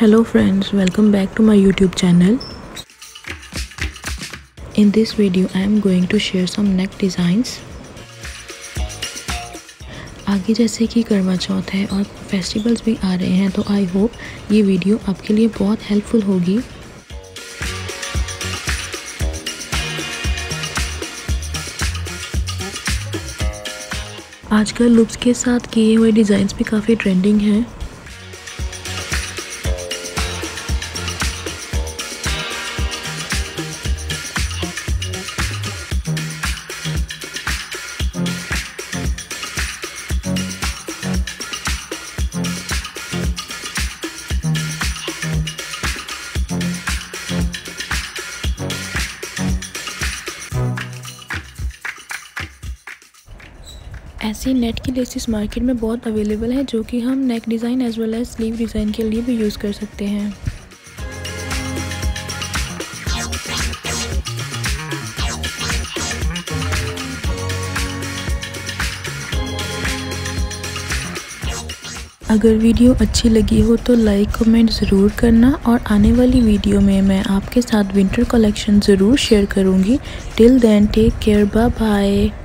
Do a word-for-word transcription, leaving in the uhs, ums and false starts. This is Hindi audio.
Hello friends, welcome back to my YouTube channel. In this video I am going to share some neck designs. आगे जैसे कि करवा चौथ है और फेस्टिवल्स भी आ रहे हैं, तो आई होप ये वीडियो आपके लिए बहुत हेल्पफुल होगी। आजकल लूप्स के साथ किए हुए डिज़ाइंस भी काफ़ी ट्रेंडिंग हैं। ऐसी नेट की लेसेस मार्केट में बहुत अवेलेबल है, जो कि हम neck design as well as sleeve design के लिए भी यूज़ कर सकते हैं। अगर वीडियो अच्छी लगी हो तो लाइक कमेंट ज़रूर करना, और आने वाली वीडियो में मैं आपके साथ विंटर कलेक्शन ज़रूर शेयर करूँगी। Till then take care, bye bye.